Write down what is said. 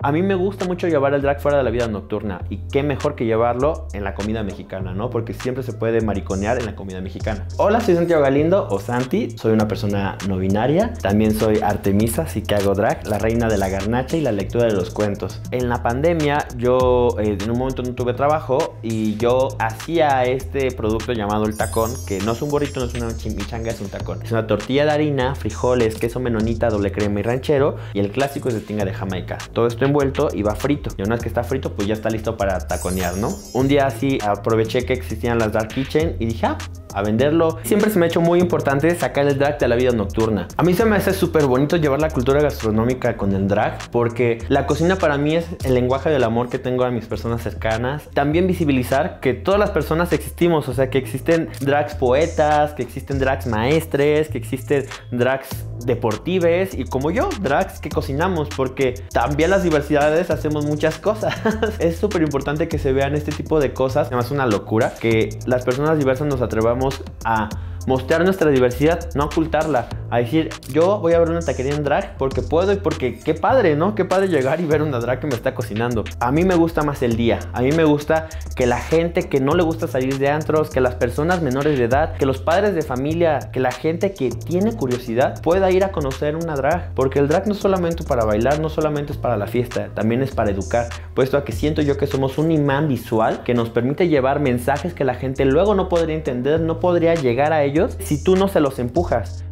A mí me gusta mucho llevar el drag fuera de la vida nocturna y qué mejor que llevarlo en la comida mexicana, ¿no? Porque siempre se puede mariconear en la comida mexicana. Hola, soy Santiago Galindo o Santi, soy una persona no binaria, también soy Artemisa, así que hago drag, la reina de la garnacha y la lectura de los cuentos. En la pandemia yo en un momento no tuve trabajo y yo hacía este producto llamado el tacón, que no es un burrito, no es una chimichanga, es un tacón. Es una tortilla de harina, frijoles, queso menonita, doble crema y ranchero, y el clásico es de tinga de Jamaica. Todo esto envuelto y va frito, y una vez que está frito pues ya está listo para taconear, ¿no? Un día así aproveché que existían las dark kitchen y dije, a venderlo. Siempre se me ha hecho muy importante sacar el drag de la vida nocturna. A mí se me hace súper bonito llevar la cultura gastronómica con el drag, porque la cocina para mí es el lenguaje del amor que tengo a mis personas cercanas. También visibilizar que todas las personas existimos, o sea, que existen drags poetas, que existen drags maestres, que existen drags deportives y como yo, drags que cocinamos, porque también las diversidades hacemos muchas cosas. Es súper importante que se vean este tipo de cosas. Además es una locura que las personas diversas nos atrevamos a mostrar nuestra diversidad, no ocultarla, a decir, yo voy a ver una taquería en drag porque puedo y porque qué padre, ¿no? Qué padre llegar y ver una drag que me está cocinando. A mí me gusta más el día, a mí me gusta que la gente que no le gusta salir de antros, que las personas menores de edad, que los padres de familia, que la gente que tiene curiosidad pueda ir a conocer una drag, porque el drag no es solamente para bailar, no solamente es para la fiesta, también es para educar, puesto a que siento yo que somos un imán visual que nos permite llevar mensajes que la gente luego no podría entender, no podría llegar a ellos si tú no se los empujas.